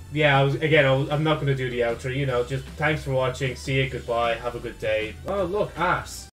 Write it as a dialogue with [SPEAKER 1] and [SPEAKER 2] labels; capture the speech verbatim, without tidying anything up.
[SPEAKER 1] yeah, I was, again, I was, I'm not going to do the outro, you know, just thanks for watching, see you, goodbye, have a good day. Oh, look, ass.